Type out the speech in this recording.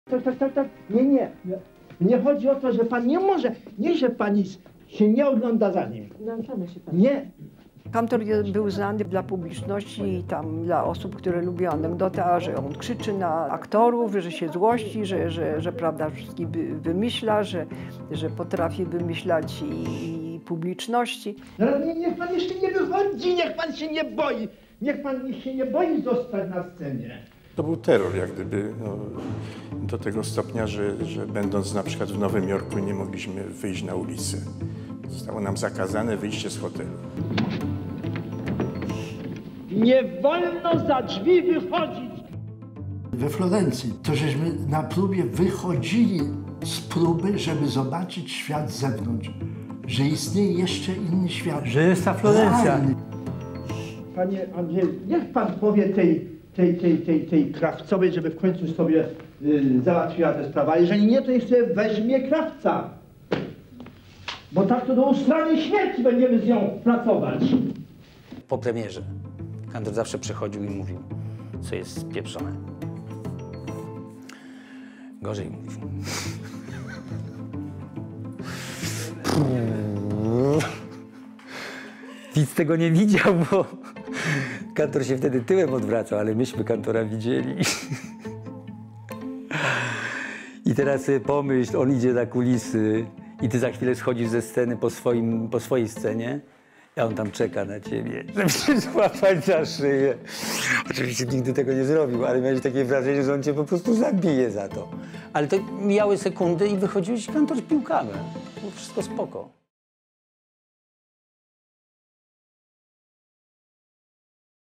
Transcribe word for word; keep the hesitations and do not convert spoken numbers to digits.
Tak, tak, tak, tak. Nie, nie. Nie chodzi o to, że pan nie może. Nie, że pani się nie ogląda za nim. Nauczamy się pan. Nie. Kantor był znany dla publiczności i tam dla osób, które lubią anegdotę, a że on krzyczy na aktorów, że się złości, że, że, że prawda, wszystkich wymyśla, że, że potrafi wymyślać i, i publiczności. No, nie, niech pan jeszcze nie wychodzi, niech pan się nie boi. Niech pan się nie boi zostać na scenie. To był terror, jak gdyby, no, do tego stopnia, że, że będąc na przykład w Nowym Jorku nie mogliśmy wyjść na ulicę. Zostało nam zakazane wyjście z hotelu. Nie wolno za drzwi wychodzić. We Florencji to żeśmy na próbie wychodzili z próby, żeby zobaczyć świat z zewnątrz. Że istnieje jeszcze inny świat. Że jest ta Florencja. Realny. Panie Andrzeju, niech pan powie tej, tej, tej, tej, tej krawcowej, żeby w końcu sobie y, załatwiła tę sprawę. A jeżeli nie, to niech sobie weźmie krawca. Bo tak to do ustranej śmierci będziemy z nią pracować. Po premierze Kantor zawsze przychodził i mówił, co jest spieprzone. Gorzej mówił. Widz tego nie widział, bo Kantor się wtedy tyłem odwracał, ale myśmy Kantora widzieli. I teraz sobie pomyśl, on idzie na kulisy i ty za chwilę schodzisz ze sceny po, swoim, po swojej scenie, a on tam czeka na ciebie, żeby cię złapać za szyję. Oczywiście nigdy tego nie zrobił, ale miałeś takie wrażenie, że on cię po prostu zabije za to. Ale to mijały sekundy i wychodziłeś i Kantor pił kawę. Było wszystko spoko.